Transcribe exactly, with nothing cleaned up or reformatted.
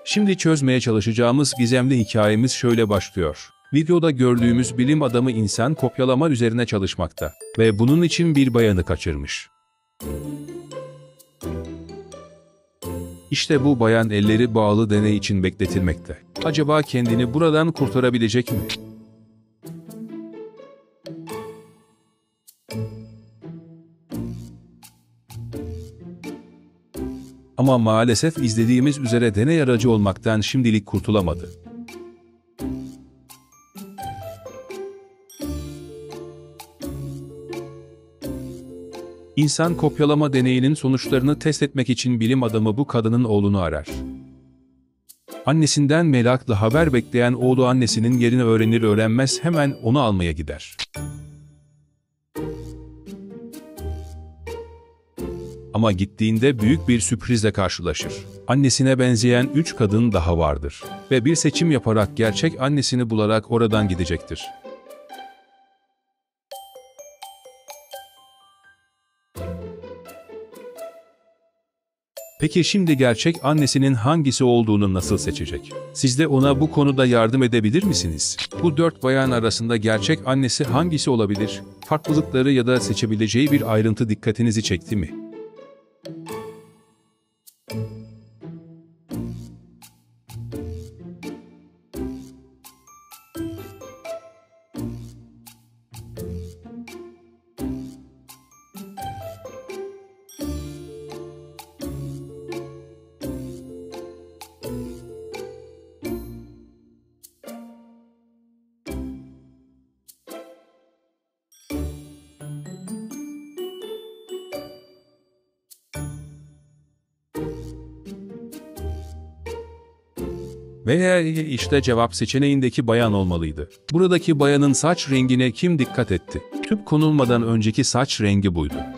Şimdi çözmeye çalışacağımız gizemli hikayemiz şöyle başlıyor. Videoda gördüğümüz bilim adamı insan kopyalama üzerine çalışmakta ve bunun için bir bayanı kaçırmış. İşte bu bayan elleri bağlı deney için bekletilmekte. Acaba kendini buradan kurtarabilecek mi? Ama maalesef izlediğimiz üzere deney aracı olmaktan şimdilik kurtulamadı. İnsan kopyalama deneyinin sonuçlarını test etmek için bilim adamı bu kadının oğlunu arar. Annesinden merakla haber bekleyen oğlu annesinin yerini öğrenir öğrenmez hemen onu almaya gider. Ama gittiğinde büyük bir sürprizle karşılaşır. Annesine benzeyen üç kadın daha vardır ve bir seçim yaparak gerçek annesini bularak oradan gidecektir. Peki şimdi gerçek annesinin hangisi olduğunu nasıl seçecek? Siz de ona bu konuda yardım edebilir misiniz? Bu dört bayan arasında gerçek annesi hangisi olabilir? Farklılıkları ya da seçebileceği bir ayrıntı dikkatinizi çekti mi? Veya işte cevap seçeneğindeki bayan olmalıydı. Buradaki bayanın saç rengine kim dikkat etti? Tüp konulmadan önceki saç rengi buydu.